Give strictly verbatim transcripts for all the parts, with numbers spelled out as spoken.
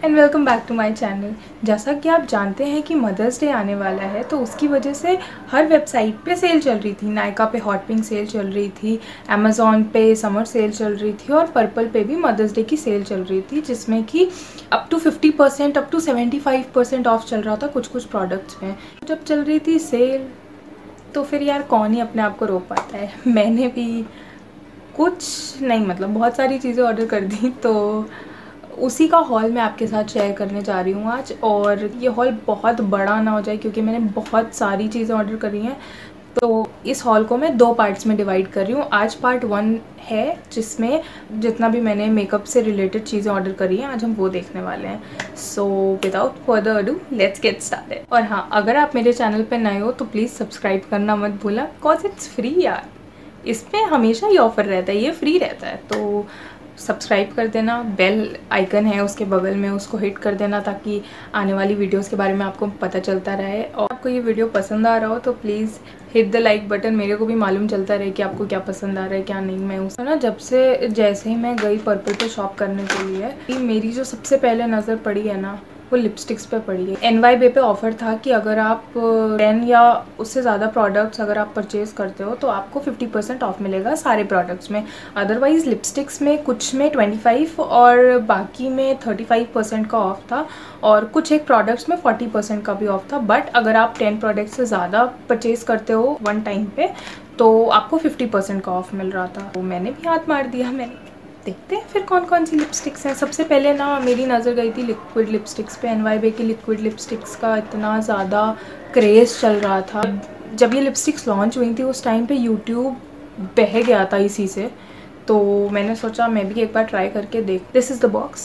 And welcome back to my channel. जैसा कि आप जानते हैं कि मदर्स डे आने वाला है, तो उसकी वजह से हर वेबसाइट पे सेल चल रही थी। नायका पे हॉट पिंक सेल चल रही थी, अमेज़ॉन पे समर सेल चल रही थी और पर्पल पे भी मदर्स डे की सेल चल रही थी, जिसमें कि up to fifty percent up to seventy five percent off चल रहा था कुछ कुछ प्रोडक्ट्स में। जब चल रही थी सेल तो फिर यार कौन ही अपने आप को रोक पाता है। मैंने भी कुछ नहीं मतलब बहुत सारी चीज़ें ऑर्डर कर दी, तो उसी का हॉल मैं आपके साथ शेयर करने जा रही हूँ आज। और ये हॉल बहुत बड़ा ना हो जाए क्योंकि मैंने बहुत सारी चीज़ें ऑर्डर करी हैं, तो इस हॉल को मैं दो पार्ट्स में डिवाइड कर रही हूँ। आज पार्ट वन है जिसमें जितना भी मैंने मेकअप से रिलेटेड चीज़ें ऑर्डर करी हैं आज हम वो देखने वाले हैं। So without further ado let's get started. और हाँ, अगर आप मेरे चैनल पर नए हो तो प्लीज़ सब्सक्राइब करना मत भूलना, बिकॉज इट्स फ्री यार। इसमें हमेशा ही ऑफ़र रहता है, ये फ्री रहता है, तो सब्सक्राइब कर देना। बेल आइकन है उसके बगल में, उसको हिट कर देना ताकि आने वाली वीडियोस के बारे में आपको पता चलता रहे। और आपको ये वीडियो पसंद आ रहा हो तो please hit the like button, मेरे को भी मालूम चलता रहे कि आपको क्या पसंद आ रहा है क्या नहीं। मैं उस ना जब से जैसे ही मैं गई पर्पल पे शॉप करने के लिए, मेरी जो सबसे पहले नज़र पड़ी है ना वो लिपस्टिक्स पे पड़ी है। एन वाई बे पे ऑफर था कि अगर आप टेन या उससे ज़्यादा प्रोडक्ट्स अगर आप परचेज़ करते हो तो आपको फिफ्टी परसेंट ऑफ मिलेगा सारे प्रोडक्ट्स में। अदरवाइज़ लिपस्टिक्स में कुछ में ट्वेंटी फाइव और बाकी में थर्टी फाइव परसेंट का ऑफ था, और कुछ एक प्रोडक्ट्स में फोर्टी परसेंट का भी ऑफ था। बट अगर आप टेन प्रोडक्ट्स से ज़्यादा परचेज़ करते हो वन टाइम पे तो आपको फिफ्टी परसेंट का ऑफ मिल रहा था। तो मैंने भी हाथ मार दिया। मैंने देखते हैं फिर कौन कौन सी लिपस्टिक्स हैं। सबसे पहले ना मेरी नज़र गई थी लिक्विड लिपस्टिक्स पे। एन वाई बे की लिक्विड लिपस्टिक्स का इतना ज़्यादा क्रेज़ चल रहा था। जब ये लिपस्टिक्स लॉन्च हुई थी उस टाइम पे यूट्यूब बह गया था इसी से, तो मैंने सोचा मैं भी एक बार ट्राई करके देख। This is the box.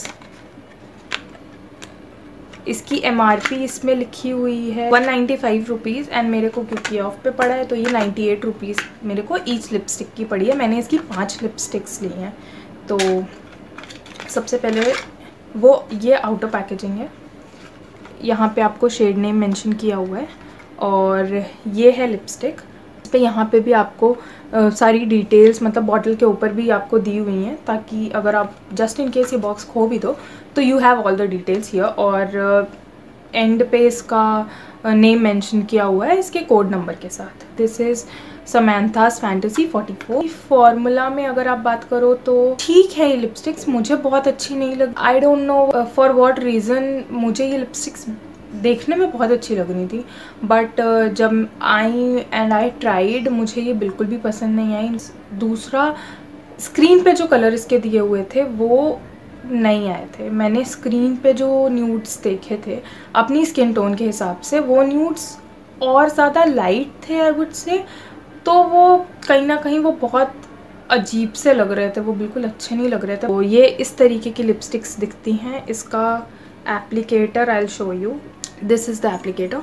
इसकी एम आर पी इसमें लिखी हुई है one ninety five rupees and मेरे को क्योंकि ऑफ पे पड़ा है तो ये नाइन्टी एट रुपीज़ मेरे को ईच लिपस्टिक की पड़ी है। मैंने इसकी पाँच लिपस्टिक्स ली हैं। तो सबसे पहले वो ये आउटर पैकेजिंग है, यहाँ पे आपको शेड नेम मेंशन किया हुआ है, और ये है लिपस्टिक। इस पे यहाँ पे भी आपको आ, सारी डिटेल्स मतलब बॉटल के ऊपर भी आपको दी हुई हैं, ताकि अगर आप जस्ट इन केस ये बॉक्स खो भी दो तो you have all the details here. और एंड पे इसका नेम मेंशन किया हुआ है इसके कोड नंबर के साथ। This is Samantha's fantasy forty four. Formula में अगर आप बात करो तो ठीक है, ये लिपस्टिक्स मुझे बहुत अच्छी नहीं लगी। I don't know for what reason. मुझे ये लिपस्टिक्स देखने में बहुत अच्छी लग रही थी, बट uh, जब आई एंड आई ट्राइड मुझे ये बिल्कुल भी पसंद नहीं आई। दूसरा, स्क्रीन पे जो कलर इसके दिए हुए थे वो नहीं आए थे। मैंने स्क्रीन पे जो न्यूड्स देखे थे अपनी स्किन टोन के हिसाब से, वो न्यूड्स और ज़्यादा लाइट थे आई वुड से, तो वो कहीं ना कहीं वो बहुत अजीब से लग रहे थे, वो बिल्कुल अच्छे नहीं लग रहे थे। तो ये इस तरीके की लिपस्टिक्स दिखती हैं। इसका applicator I will show you. This is the applicator,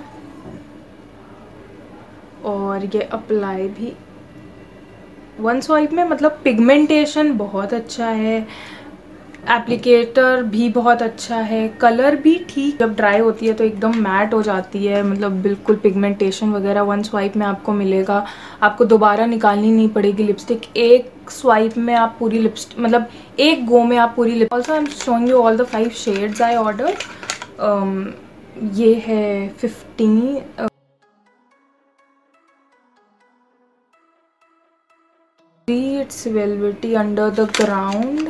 और ये अप्लाई भी वन स्वाइप में, मतलब पिगमेंटेशन बहुत अच्छा है, एप्लीकेटर भी बहुत अच्छा है, कलर भी ठीक। जब ड्राई होती है तो एकदम मैट हो जाती है, मतलब बिल्कुल पिगमेंटेशन वगैरह वन स्वाइप में आपको मिलेगा। आपको दोबारा निकालनी नहीं पड़ेगी लिपस्टिक, एक स्वाइप में आप पूरी लिपस्टिक मतलब एक गो में आप पूरी lip. Also I am showing you all the five shades I order. ये है fifteen, it's velvety under the ground.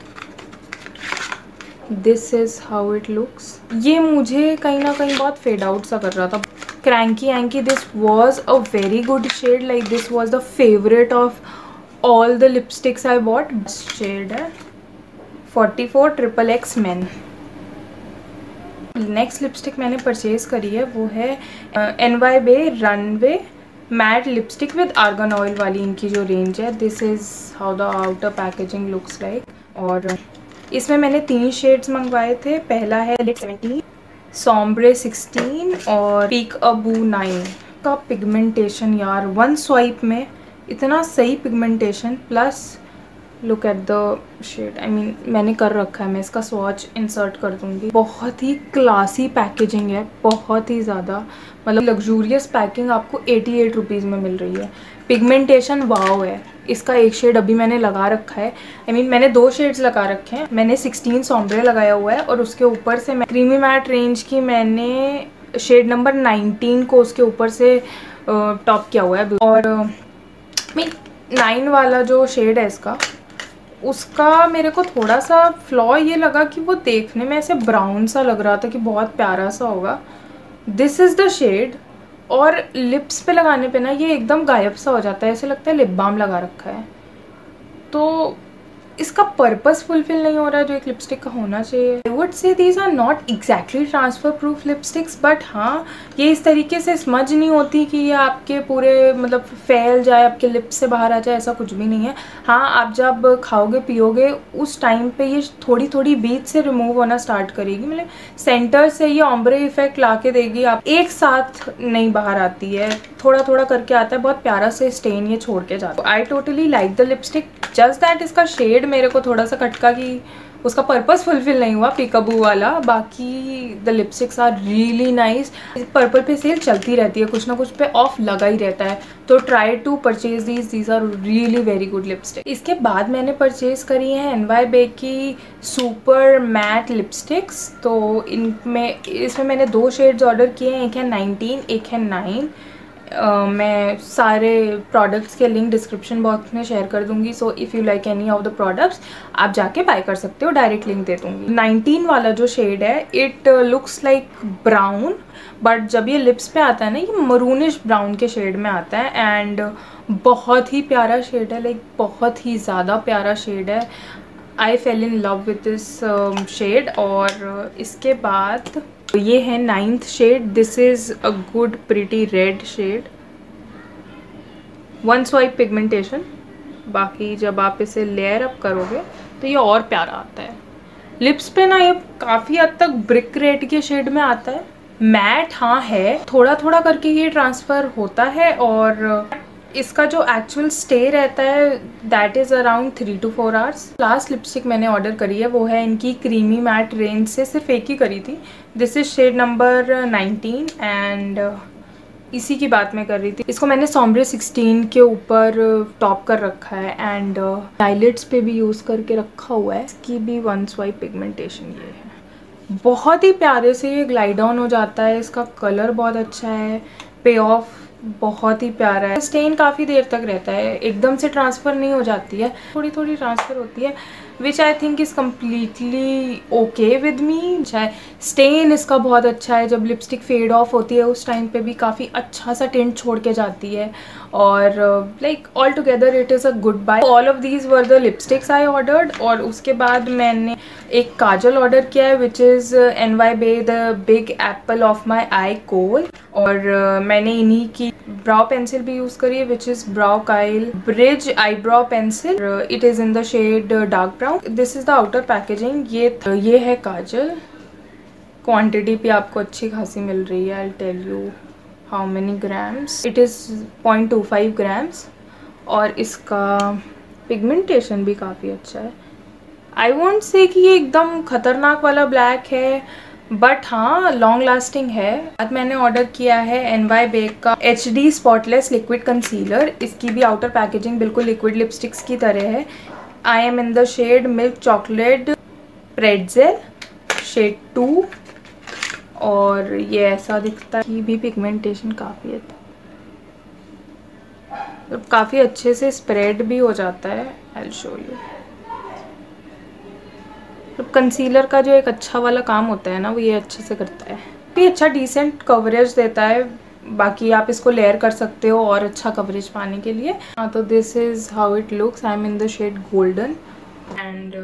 This is how it looks. ये मुझे कहीं ना कहीं बहुत फेड आउट सा कर रहा था। Cranky anky, this was a very good shade, like this was the favourite of all the lipsticks I bought. Shade है forty four triple X man. Next lipstick मैंने परचेज करी है वो है N Y Bae runway matte lipstick with argan oil वाली इनकी जो range है। This is how the outer packaging looks like. और इसमें मैंने तीन शेड्स मंगवाए थे। पहला है लिट सेवेंटीन, सॉम्ब्रे सिक्सटीन और पीक अबू नाइन। का पिगमेंटेशन यार वन स्वाइप में इतना सही pigmentation, plus look at the shade, I mean मैंने कर रखा है, मैं इसका स्वॉच इंसर्ट कर दूंगी। बहुत ही क्लासी पैकेजिंग है, बहुत ही ज़्यादा, मतलब लग्जूरियस पैकिंग आपको एटी एट रुपीज़ में मिल रही है। पिगमेंटेशन वाव है। इसका एक शेड अभी मैंने लगा रखा है, आई I मीन mean, मैंने दो शेड्स लगा रखे हैं। मैंने सिक्सटीन सॉम्ब्रे लगाया हुआ है और उसके ऊपर से मैं क्रीमी मैट रेंज की मैंने शेड नंबर नाइनटीन को उसके ऊपर से टॉप किया हुआ है। और मीन नाइन वाला जो शेड है इसका, उसका मेरे को थोड़ा सा फ्लॉ ये लगा कि वो देखने में ऐसे ब्राउन सा लग रहा था कि बहुत प्यारा सा होगा। दिस इज़ द शेड, और लिप्स पे लगाने पे ना ये एकदम गायब सा हो जाता है, ऐसे लगता है लिप बाम लगा रखा है। तो इसका पर्पस फुलफिल नहीं हो रहा है जो एक लिपस्टिक का होना चाहिए। I would say these are not exactly transfer proof lipsticks, but हाँ ये इस तरीके से स्मज नहीं होती कि ये आपके पूरे मतलब फैल जाए, आपके लिप्स से बाहर आ जाए, ऐसा कुछ भी नहीं है। हाँ, आप जब खाओगे पियोगे उस टाइम पे ये थोड़ी थोड़ी बीच से रिमूव होना स्टार्ट करेगी, मतलब सेंटर से ये ऑम्ब्रे इफेक्ट ला के देगी। आप एक साथ नहीं बाहर आती है, थोड़ा थोड़ा करके आता है, बहुत प्यारा से स्टेन ये छोड़ के जाता है। I totally like the lipstick, just that इसका शेड मेरे को थोड़ा सा खटका कि उसका पर्पस फुलफिल नहीं हुआ पीकाबू वाला। बाकी the lipsticks are really nice. Purplle पे सेल चलती रहती है, कुछ ना कुछ पे ऑफ लगा ही रहता है, तो try to purchase these these are really very good lipstick. इसके बाद मैंने परचेज करी है एन वाई बे की सुपर मैट लिपस्टिक्स। तो इनमें इसमें मैंने दो शेड्स ऑर्डर किए हैं, एक है नाइनटीन, एक है नाइन। Uh, मैं सारे प्रोडक्ट्स के लिंक डिस्क्रिप्शन बॉक्स में शेयर कर दूंगी, so if you like any of the products आप जाके बाय कर सकते हो, डायरेक्ट लिंक दे दूंगी। नाइनटीन वाला जो शेड है it looks like brown, but जब ये लिप्स पे आता है ना ये मरूनिश ब्राउन के शेड में आता है, एंड बहुत ही प्यारा शेड है, लाइक बहुत ही ज़्यादा प्यारा शेड है। I fell in love with this shade. और इसके बाद ये है ninth shade, this is a good pretty red shade, one swipe pigmentation. बाकी जब आप इसे लेयर अप करोगे तो ये और प्यारा आता है लिप्स पे ना। ये काफ़ी हद तक ब्रिक रेड के शेड में आता है। मैट हाँ है, थोड़ा थोड़ा करके ये ट्रांसफ़र होता है, और इसका जो एक्चुअल स्टे रहता है that is around three to four hours. Last lipstick मैंने ऑर्डर करी है वो है इनकी क्रीमी मैट रेंज से, सिर्फ एक ही करी थी। This is shade number nineteen, and इसी की बात मैं कर रही थी। इसको मैंने सॉम्ब्रे सिक्सटीन के ऊपर टॉप कर रखा है, एंड आईलिड्स पे भी यूज़ करके रखा हुआ है। इसकी भी वन स्वाइप पिगमेंटेशन ये है, बहुत ही प्यारे से ये ग्लाइड ऑन हो जाता है। इसका कलर बहुत अच्छा है, पे ऑफ बहुत ही प्यारा है। स्टेन काफ़ी देर तक रहता है, एकदम से ट्रांसफ़र नहीं हो जाती है, थोड़ी थोड़ी ट्रांसफ़र होती है, which I think is completely okay with me. चाहे स्टेन इसका बहुत अच्छा है, जब लिपस्टिक फेड ऑफ होती है उस टाइम पे भी काफ़ी अच्छा सा टिंट छोड़ के जाती है, और like all together it is a good buy. All of these were the lipsticks I ordered. और उसके बाद मैंने एक काजल ऑर्डर किया है which is N Y Bae the big apple of my eye kohl, और uh, मैंने इन्हीं की ब्राउ पेंसिल भी यूज़ करी है which is brow kyle bridge eyebrow pencil. It is in the shade dark brown. This is the outer packaging. ये ये है काजल, क्वांटिटी भी आपको अच्छी खासी मिल रही है। I tell you how many grams, it is point two five grams, और इसका पिगमेंटेशन भी काफ़ी अच्छा है। आई वॉन्ट से कि ये एकदम खतरनाक वाला ब्लैक है, बट हाँ लॉन्ग लास्टिंग है। आज मैंने ऑर्डर किया है एन वाई बे का H D spotless liquid concealer. इसकी भी आउटर पैकेजिंग बिल्कुल लिक्विड लिपस्टिक्स की तरह है। I am in the shade milk chocolate pretzel shade two, और ये ऐसा दिखता है कि भी पिगमेंटेशन काफ़ी है, तो काफ़ी अच्छे से स्प्रेड भी हो जाता है। I will show you. तो कंसीलर का जो एक अच्छा वाला काम होता है ना वो ये अच्छे से करता है, ये अच्छा डिसेंट कवरेज देता है। बाकी आप इसको लेयर कर सकते हो और अच्छा कवरेज पाने के लिए। हाँ, तो this is how it looks. I am in the shade golden, and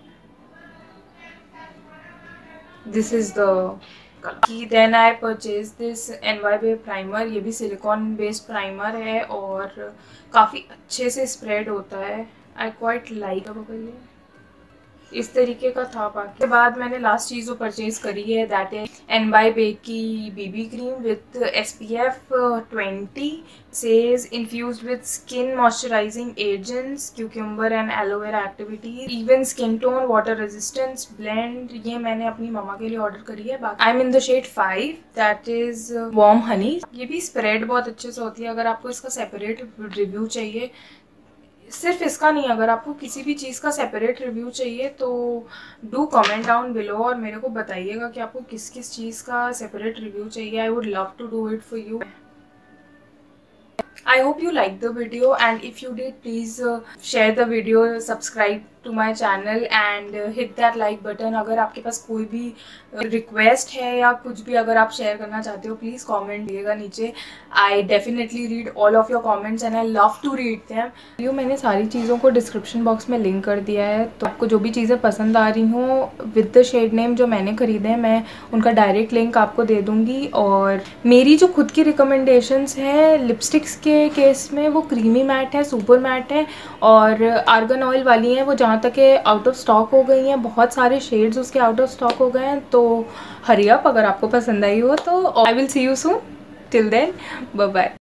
this is the then I purchase this N Y Bae primer. ये भी सिलिकॉन बेस्ड प्राइमर है और काफ़ी अच्छे से स्प्रेड होता है। I quite like. इस तरीके का था। बाकी के बाद मैंने लास्ट चीज़ जो परचेज करी है that is N Y Bae की BB cream with S P F twenty, sage infused with skin moisturising agents, cucumber and aloe vera activity, even skin tone, water resistance blend. ये मैंने अपनी मम्मा के लिए ऑर्डर करी है। I am in the shade five that is warm honey. ये भी स्प्रेड बहुत अच्छे से होती है। अगर आपको इसका सेपरेट रिव्यू चाहिए, सिर्फ इसका नहीं, अगर आपको किसी भी चीज़ का सेपरेट रिव्यू चाहिए तो डू कमेंट डाउन बिलो और मेरे को बताइएगा कि आपको किस किस चीज़ का सेपरेट रिव्यू चाहिए। I would love to do it for you. I hope you liked the video, and if you did, please uh, share the video, subscribe to my channel and uh, hit that like button. अगर आपके पास कोई भी request है या कुछ भी अगर आप शेयर करना चाहते हो, प्लीज़ कमेंट दिएगा नीचे। I definitely read all of your comments and I love to read them. Video मैंने सारी चीज़ों को डिस्क्रिप्शन बॉक्स में लिंक कर दिया है, तो आपको जो भी चीज़ें पसंद आ रही हों विद द शेड नेम जो मैंने खरीदे हैं, मैं उनका डायरेक्ट लिंक आपको दे दूँगी। और मेरी जो खुद की रिकमेंडेशंस हैं लिपस्टिक्स के केस में, वो क्रीमी मैट है, सुपर मैट है और आर्गन ऑयल वाली हैं। वो जहाँ तक है आउट ऑफ स्टॉक हो गई हैं, बहुत सारे शेड्स उसके आउट ऑफ स्टॉक हो गए हैं। तो हरी अप, अगर आपको पसंद आई हो तो। I will see you soon, till then bye bye.